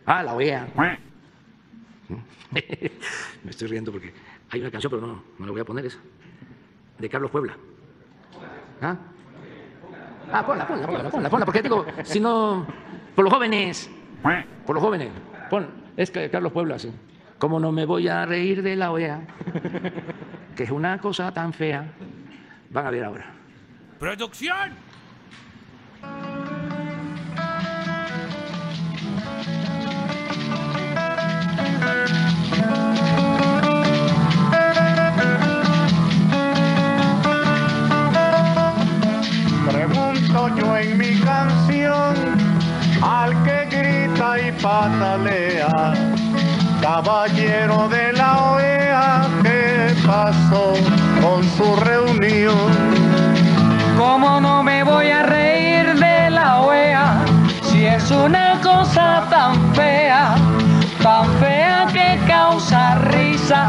Ah, la OEA. Me estoy riendo porque hay una canción, pero no la voy a poner esa, de Carlos Puebla. ¿Ah? Ponla, porque digo, si no, por los jóvenes, es que Carlos Puebla, sí. Como no me voy a reír de la OEA, que es una cosa tan fea. Van a ver ahora. ¡Producción! Pregunto yo en mi canción al que grita y patalea, caballero de la OEA, ¿qué pasó con su reunión? ¿Cómo no me voy a reír de la OEA si es una cosa tan fea que causa risa?